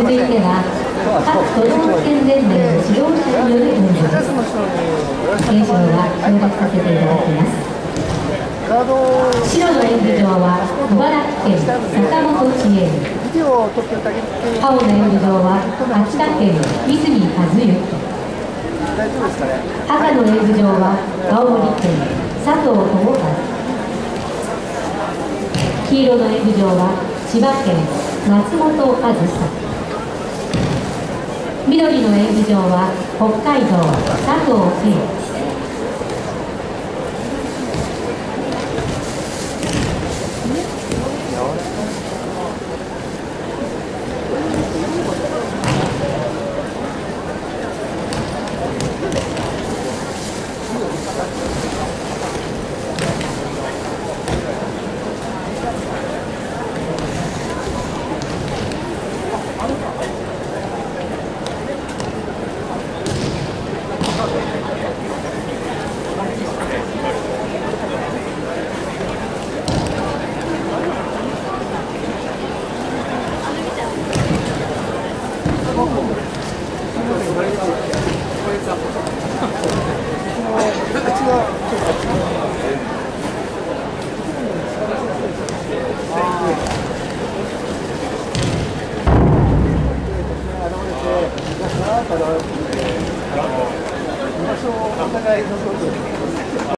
続いては各都道府県連盟の指導者による演説です。演唱は省略させていただきます。白の演舞場は茨城県坂本千恵、青の演舞場は秋田県泉和幸、赤の演舞場は青森県佐藤智和、黄色の演舞場は千葉県松本あずさ、緑の演舞場は北海道佐藤圭。